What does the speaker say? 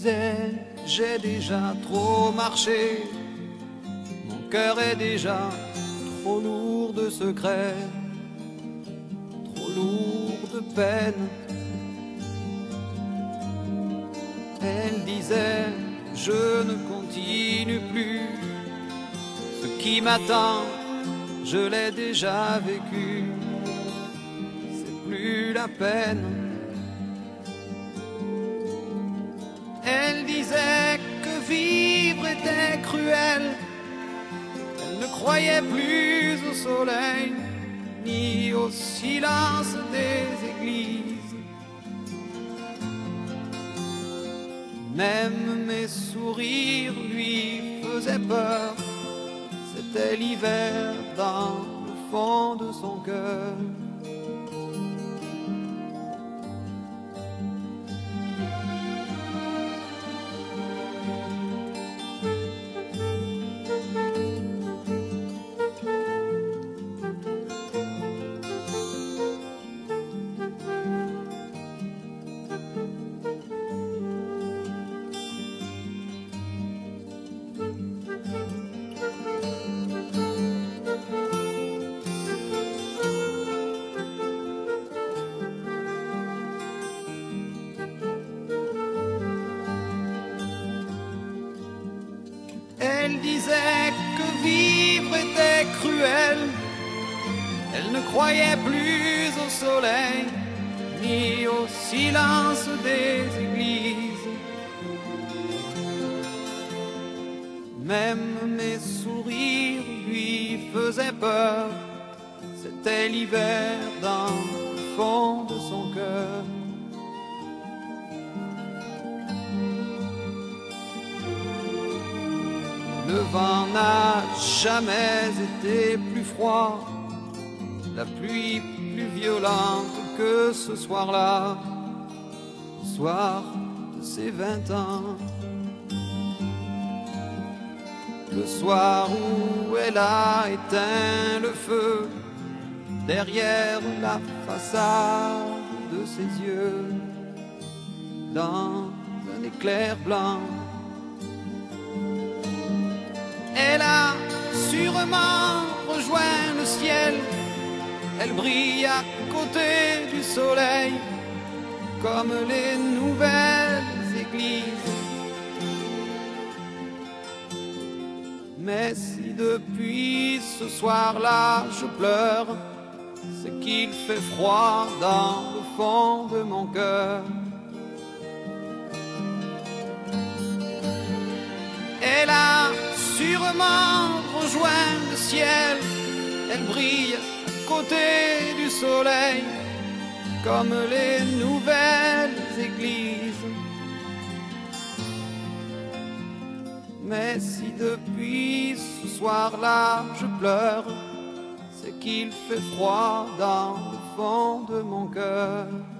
disait, j'ai déjà trop marché, mon cœur est déjà trop lourd de secrets, trop lourd de peine. Elle disait, je ne continue plus, ce qui m'attend, je l'ai déjà vécu, c'est plus la peine. Elle disait que vivre était cruel, elle ne croyait plus au soleil, ni au silence des églises. Même mes sourires lui faisaient peur, c'était l'hiver dans le fond de son cœur. Elle disait que vivre était cruel, elle ne croyait plus au soleil, ni au silence des églises. Même mes sourires lui faisaient peur, c'était l'hiver dans le fond de son cœur. Le vent n'a jamais été plus froid, la pluie plus violente que ce soir-là, le soir de ses 20 ans. Le soir où elle a éteint le feu, derrière la façade de ses yeux, dans un éclair blanc. Elle a sûrement rejoint le ciel, elle brille à côté du soleil, comme les nouvelles églises. Mais si depuis ce soir-là je pleure, c'est qu'il fait froid dans le fond de mon cœur. Elle a sûrement rejoint le ciel, elle brille à côté du soleil, comme les nouvelles églises. Mais si depuis ce soir-là je pleure, c'est qu'il fait froid dans le fond de mon cœur.